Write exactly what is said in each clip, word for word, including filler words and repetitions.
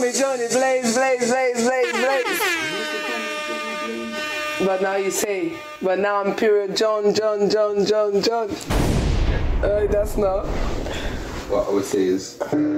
Johnny, Johnny, blaze, blaze, blaze, blaze, blaze. But now you say, but now I'm period John, John, John, John, John. Uh, that's not. What I would say is, I go.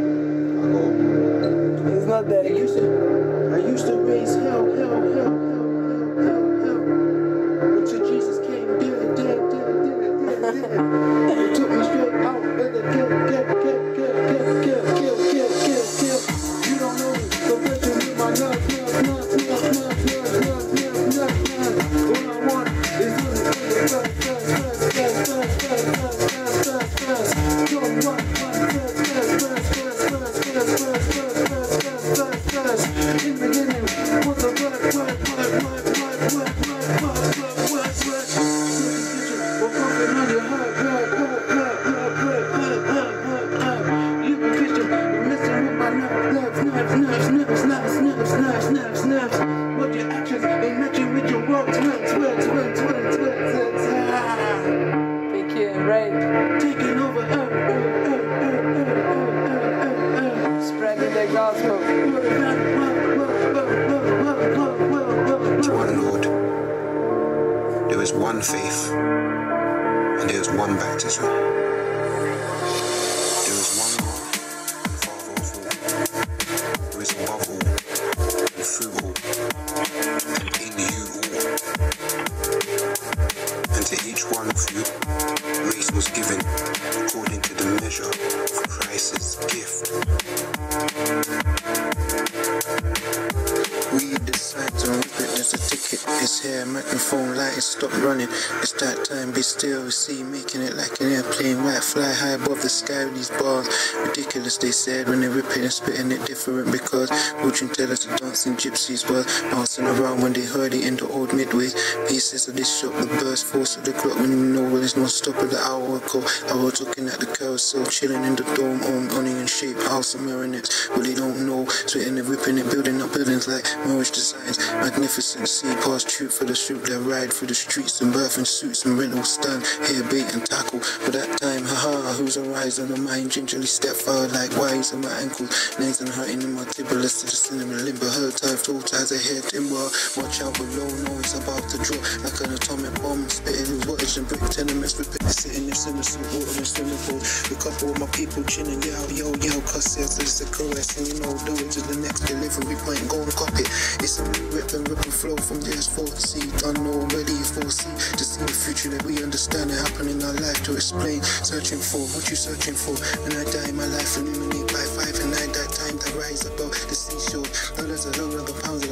It's not that. I used to, I used to raise hell, hell, hell, hell, hell, hell, hell. Until Jesus came, dead, dead, dead, dead, dead, dead. He took me straight out, and then kill, kill, kill, kill, kill, kill, kill, kill, kill, kill. You don't know me, so pressure me, my nuts, nuts, nuts, nuts, nuts, nuts, nuts, nuts, nuts, nuts. All I want is to fast, fast, fast, fast, fast, fast, fast, fast, fast, fast. Don't run, run, fast, fast, fast, fast, fast, fast, fast, fast, fast, fast, fast. In the beginning, what the work, work, work, work, work, work, work, work, work, work, work, work. We're pumping on your heart, heart, heart, heart, heart, heart, heart, heart, heart, heart. You a Christian, you're messing with my nerves, nerves, nerves, nerves, nerves, nerves, nerves, nerves, nerves, nerves. But your actions ain't matching with your words, words, words, words, words, words, words. Thank you, right. Taking over, uh, uh, uh, uh, uh, uh, uh, uh. Spreading the gospel. One Lord, there is one faith, and there is one baptism. There is one God, Father of all, who is above all, and through all, and in you all. And to each one of you, grace was given according to the measure of Christ's gift. Read the signs and rip it, there's a ticket. It's here, microphone light, it stopped running. It's that time, be still, see, making it like an airplane. White fly high above the sky with these bars. Ridiculous, they said, when they rip it and spitting it different. Because fortune tellers are dancing gypsies were bouncing around when they heard it in the old midway. Pieces of this shop, the burst, force of the clock. When you know well, there's no stop of the hour ago. I was looking at the carousel, chilling in the dome, on onion shaped house of marionettes. But they don't know, sweating and ripping it, building up buildings like Moorish designs. Magnificent, see past truth for the shoot. They ride through the streets in birthing suits and rental stand, hair bait and tackle. For that time, haha, who's a rise on the mind? Gingerly step forward like wires on my ankles. Nails and hurting in my tibulas to the cinema limber. Hurt tight, full ties ahead, timber. Watch out below, know it's about to drop like an atomic bomb. Spitting with wattage and brick tenements. Repeat sitting in innocent water and swimming pool. A couple of my people chinning, yo, yo, yo, cuss it, it's a caress. And you know, do it to the next delivery point, go and copy. It's a rip and rip and flow from J S four C. Done already, foresee to see the future that we understand it happen in our life to explain. Searching for what you searching for. When I die, my life illuminate by five, and I that time to rise above the seashore. Dollars are no longer pounds.